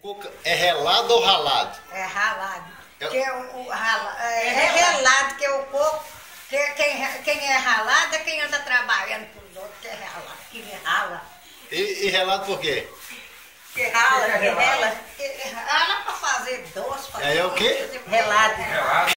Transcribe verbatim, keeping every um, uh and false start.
coco é relado ou ralado? É ralado. Eu... Que é, o, o rala, é, é relado, que é o coco. Que, quem, quem é ralado é quem anda trabalhando com os outros, que é ralado, que rala. E, e relado por quê? Que rala, que rala. Que rala pra fazer doce. Pra É, é o quê? Relado.